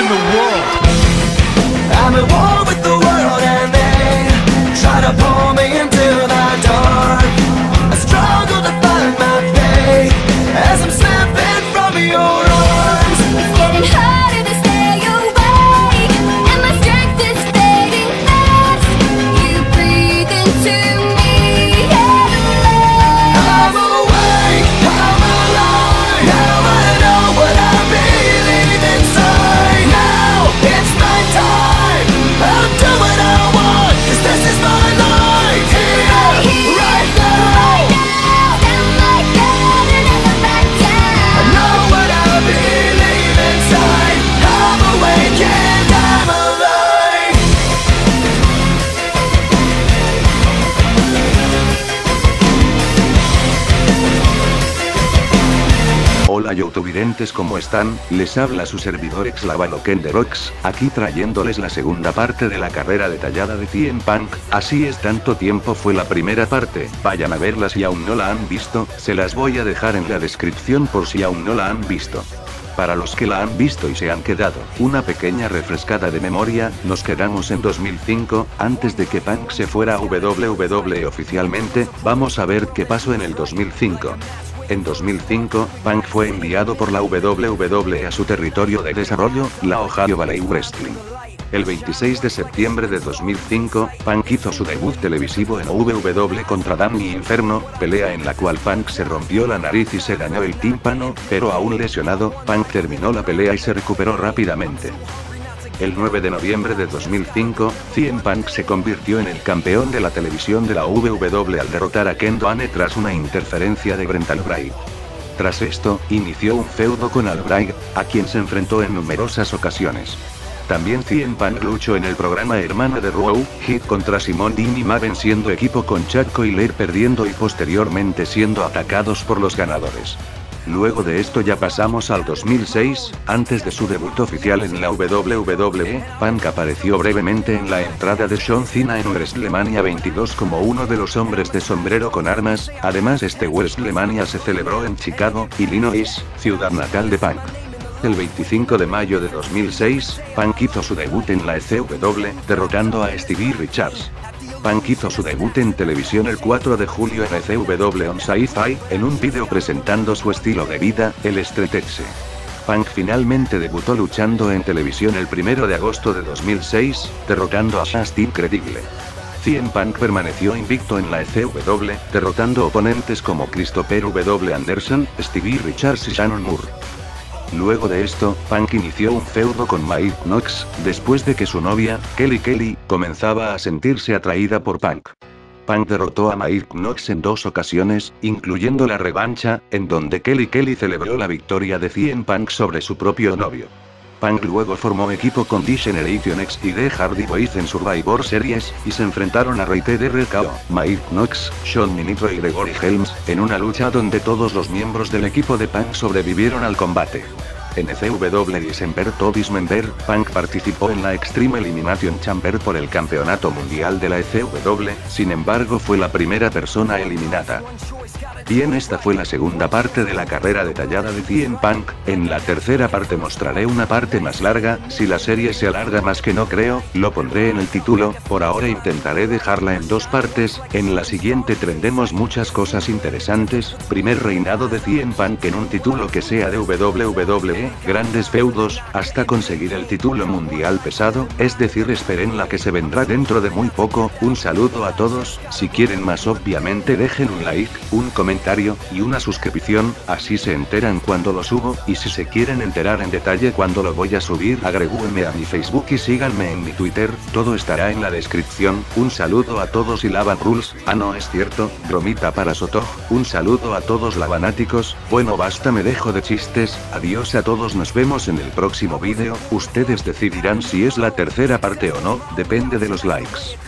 in the world. I'm at war with the world and they try to pull me into the dark. I struggle to find my faith as I'm slipping from your arms. It's getting harder to stay awake, and my strength is fading fast. You breathe into me at last. I'm awake, I'm alive. Now I know what I believe inside. Now it's my time. I'll do what I want, 'cause this is my life. Here, right now. Stand like that and never back down. I know what I believe inside. I'm awake and I'm alive. Hola youtuberentes, ¿cómo están? Les habla su servidor Exlavalokenderox, aquí trayéndoles la segunda parte de la carrera detallada de CM Punk. Así es, tanto tiempo fue la primera parte, vayan a verla si aún no la han visto, se las voy a dejar en la descripción por si aún no la han visto. Para los que la han visto y se han quedado una pequeña refrescada de memoria, nos quedamos en 2005, antes de que Punk se fuera a WWE oficialmente. Vamos a ver qué pasó en el 2005. En 2005, Punk fue enviado por la WWE a su territorio de desarrollo, la Ohio Valley Wrestling. El 26 de septiembre de 2005, Punk hizo su debut televisivo en OVW contra Danny Inferno, pelea en la cual Punk se rompió la nariz y se dañó el tímpano, pero aún lesionado, Punk terminó la pelea y se recuperó rápidamente. El 9 de noviembre de 2005, CM Punk se convirtió en el campeón de la televisión de la WWE al derrotar a Ken Doane tras una interferencia de Brent Albright. Tras esto, inició un feudo con Albright, a quien se enfrentó en numerosas ocasiones. También CM Punk luchó en el programa hermano de Raw, Hit contra Simone Dean y Maven, siendo equipo con Chad Coiler, perdiendo y posteriormente siendo atacados por los ganadores. Luego de esto ya pasamos al 2006, antes de su debut oficial en la WWE, Punk apareció brevemente en la entrada de John Cena en WrestleMania 22 como uno de los hombres de sombrero con armas. Además, este WrestleMania se celebró en Chicago, Illinois, ciudad natal de Punk. El 25 de mayo de 2006, Punk hizo su debut en la ECW, derrotando a Stevie Richards. Punk hizo su debut en televisión el 4 de julio en ECW on Sci-Fi, en un vídeo presentando su estilo de vida, el Street Edge. Punk finalmente debutó luchando en televisión el 1 de agosto de 2006, derrotando a Just Incredible. CM Punk permaneció invicto en la ECW, derrotando oponentes como Christopher W. Anderson, Stevie Richards y Shannon Moore. Luego de esto, Punk inició un feudo con Mike Knox, después de que su novia, Kelly Kelly, comenzaba a sentirse atraída por Punk. Punk derrotó a Mike Knox en 2 ocasiones, incluyendo la revancha, en donde Kelly Kelly celebró la victoria de CM Punk sobre su propio novio. Punk luego formó equipo con D-Generation X y The Hardy Boys en Survivor Series, y se enfrentaron a Rated RKO, Mike Knox, Shawn Minitro y Gregory Helms, en una lucha donde todos los miembros del equipo de Punk sobrevivieron al combate. En ECW December to Dismember, Punk participó en la Extreme Elimination Chamber por el campeonato mundial de la ECW, sin embargo fue la primera persona eliminada. Bien, esta fue la segunda parte de la carrera detallada de CM Punk. En la tercera parte mostraré una parte más larga. Si la serie se alarga más, que no creo, lo pondré en el título. Por ahora intentaré dejarla en 2 partes. En la siguiente tendremos muchas cosas interesantes. Primer reinado de CM Punk en un título que sea de WWE, grandes feudos, hasta conseguir el título mundial pesado, es decir, esperen la que se vendrá dentro de muy poco. Un saludo a todos. Si quieren más, obviamente dejen un like, un comentario y una suscripción, así se enteran cuando lo subo, y si se quieren enterar en detalle cuando lo voy a subir, agregúenme a mi Facebook y síganme en mi Twitter, todo estará en la descripción. Un saludo a todos y Lavan Rules. Ah, no es cierto, bromita para Soto. Un saludo a todos lavanáticos. Bueno, basta, me dejo de chistes. Adiós a todos, nos vemos en el próximo vídeo. Ustedes decidirán si es la tercera parte o no, depende de los likes.